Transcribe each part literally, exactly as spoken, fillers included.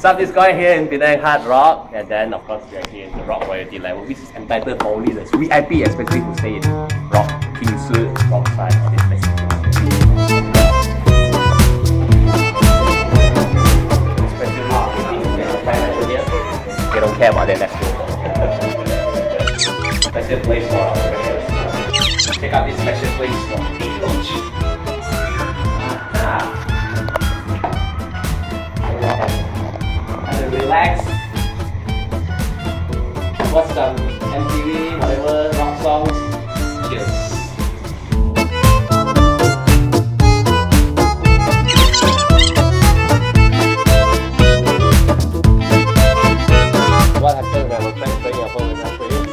Sub is going here in Penang Hard Rock, and then of course we are here in the Rock Royalty level, which is entitled only the V I P, especially who stay in Rock King Suite, Rock side of this place. They don't care about their next door. Special place for our specials. Check out this special place for King Lounge. And relax. Watch some M T V, whatever, rock songs. Cheers. What happened when we're playing playing your phone and not playing?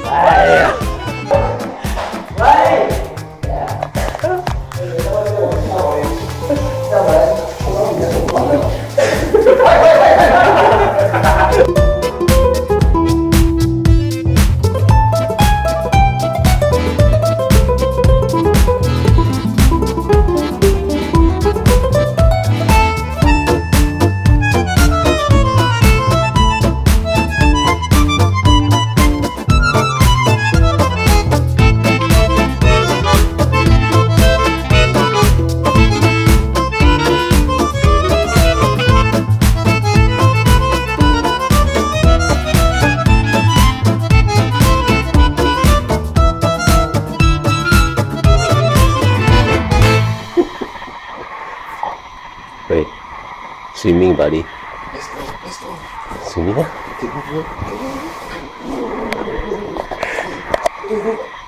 Wait, swimming, buddy. Let's go, let's go. Swimming? Go, go, go, go.